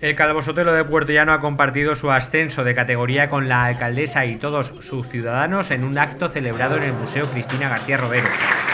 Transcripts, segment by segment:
El Calvo Sotelo de Puertollano ha compartido su ascenso de categoría con la alcaldesa y todos sus ciudadanos en un acto celebrado en el Museo Cristina García Rodero.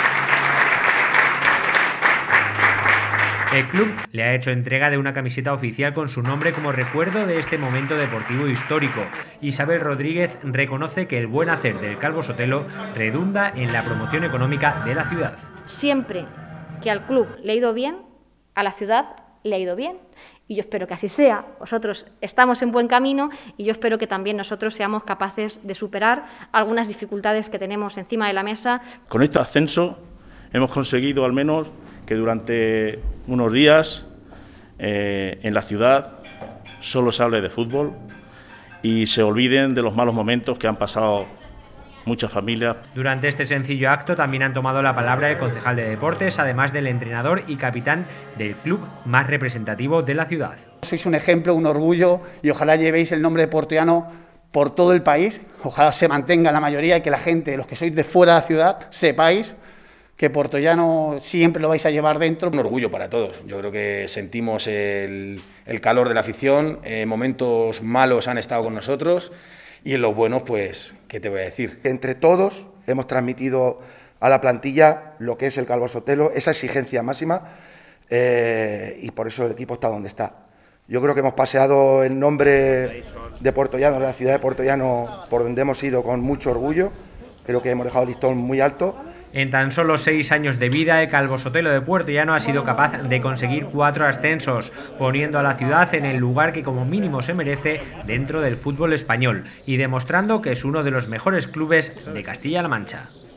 El club le ha hecho entrega de una camiseta oficial con su nombre como recuerdo de este momento deportivo histórico. Isabel Rodríguez reconoce que el buen hacer del Calvo Sotelo redunda en la promoción económica de la ciudad. Siempre que al club le ha ido bien, a la ciudad le ha ido bien. Y yo espero que así sea. Vosotros estamos en buen camino y yo espero que también nosotros seamos capaces de superar algunas dificultades que tenemos encima de la mesa. Con este ascenso hemos conseguido al menos que durante unos días en la ciudad solo se hable de fútbol y se olviden de los malos momentos que han pasado muchas familias. Durante este sencillo acto también han tomado la palabra el concejal de deportes, además del entrenador y capitán del club más representativo de la ciudad. Sois un ejemplo, un orgullo y ojalá llevéis el nombre de Puertollano por todo el país. Ojalá se mantenga la mayoría y que la gente, los que sois de fuera de la ciudad, sepáis que Puertollano siempre lo vais a llevar dentro. Un orgullo para todos. Yo creo que sentimos el calor de la afición, momentos malos han estado con nosotros y en los buenos, pues, ¿qué te voy a decir? Entre todos hemos transmitido a la plantilla lo que es el Calvo Sotelo, esa exigencia máxima y por eso el equipo está donde está. Yo creo que hemos paseado el nombre de Puertollano, de la ciudad de Puertollano, por donde hemos ido con mucho orgullo. Creo que hemos dejado el listón muy alto. En tan solo 6 años de vida, el Calvo Sotelo de Puertollano ha sido capaz de conseguir 4 ascensos, poniendo a la ciudad en el lugar que como mínimo se merece dentro del fútbol español y demostrando que es uno de los mejores clubes de Castilla-La Mancha.